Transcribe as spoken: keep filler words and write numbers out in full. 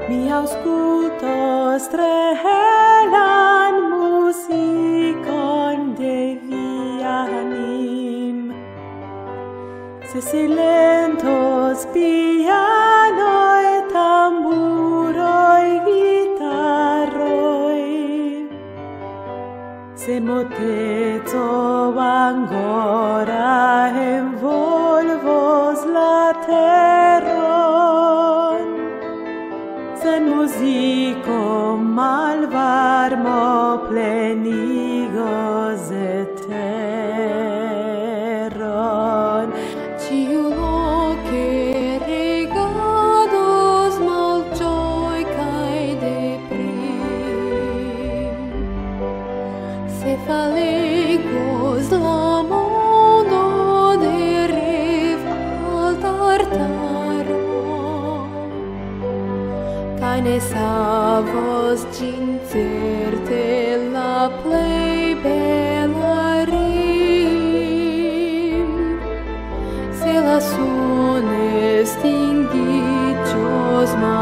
mi ausculto strelan musicon de vianim, se silentos pianoi, tamburoi, guitarroi, se moteto ancora envolvos la terron, sen musico malvarmo plenigos eteron. Ciu loce regados maljoy cae deprim, se falegos la mondo de rival tartaro, cae ne savos gincerte la plei bella rim, se la sun estinguigios